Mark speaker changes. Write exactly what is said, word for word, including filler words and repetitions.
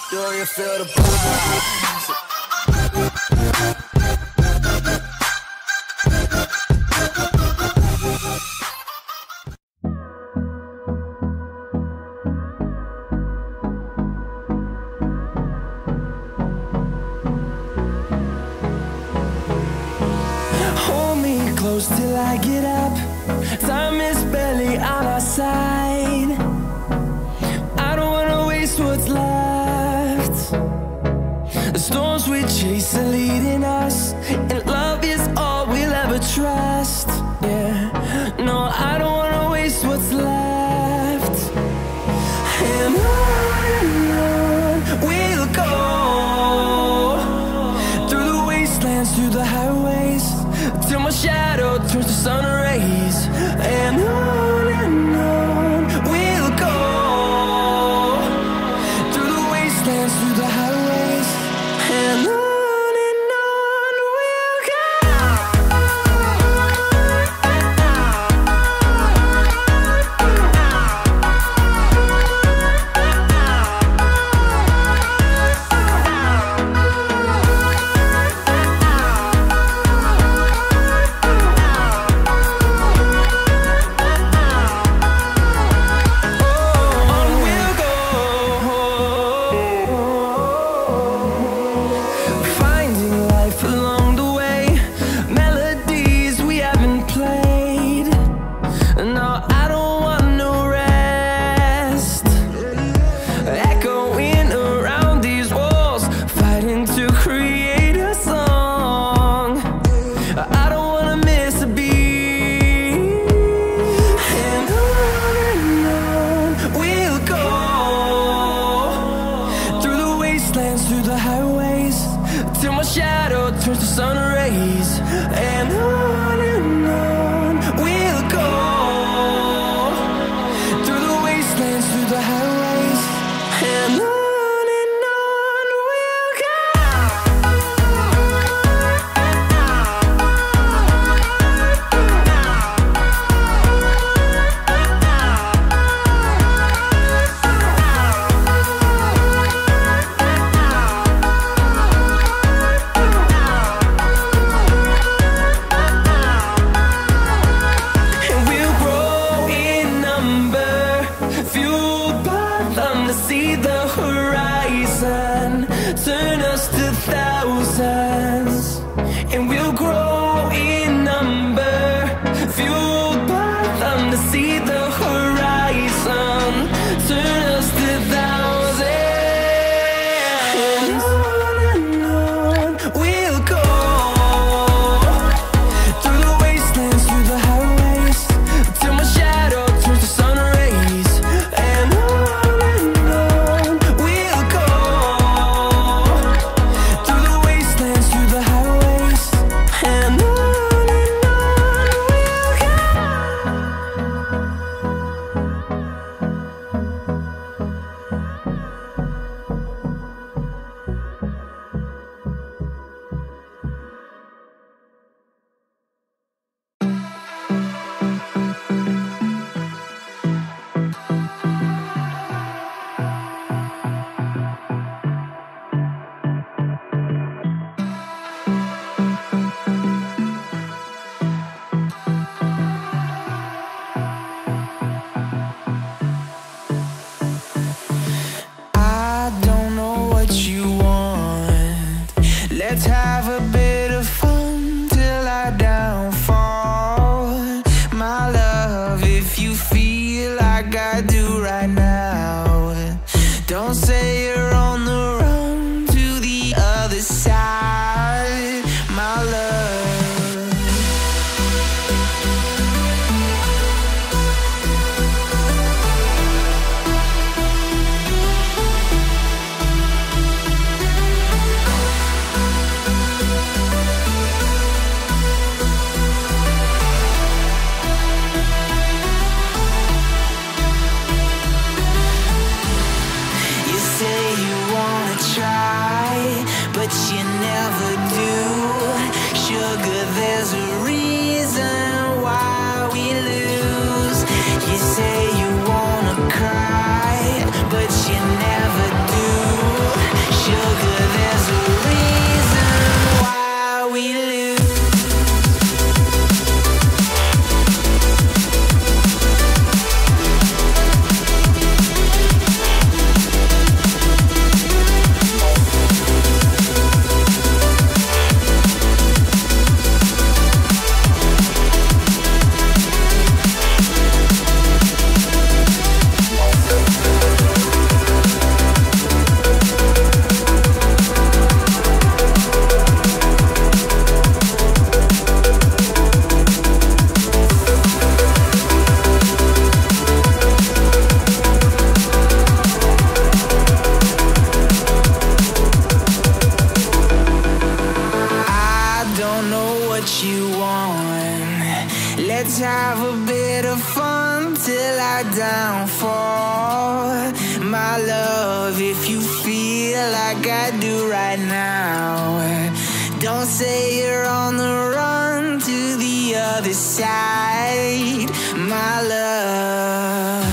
Speaker 1: Do you feel the buzz?
Speaker 2: Hold me close till I get up. Time is barely on our side. I don't wanna waste what's left. The storms we chase are leading us, and love is all we'll ever trust. Yeah, no, I don't wanna waste what's left. And on and on we'll go, through the wastelands, through the highways, till my shadow turns to sun rays. And on and on we'll go, through the wastelands, through the highways, and on. Through the highways, till my shadow turns to sun rays. And on and on we'll go, through the wastelands, through the highways, and on. See the horizon turn us to thousands, and we'll grow in number, fueled by them. To see the horizon turn us to thousands, and on and on we'll go, through the wastelands, through the highways, till my shadow turns to sun rays. And on let's have a bit of fun till I downfall. My love, if you feel like I do right now, don't say you're on the run to the other side, my love. But you never do. Sugar, there's a reason why we lose. You say you wanna cry, but you never do.
Speaker 3: Let's have a bit of fun till I downfall. My love, if you feel like I do right now, don't say you're on the run to the other side, my love.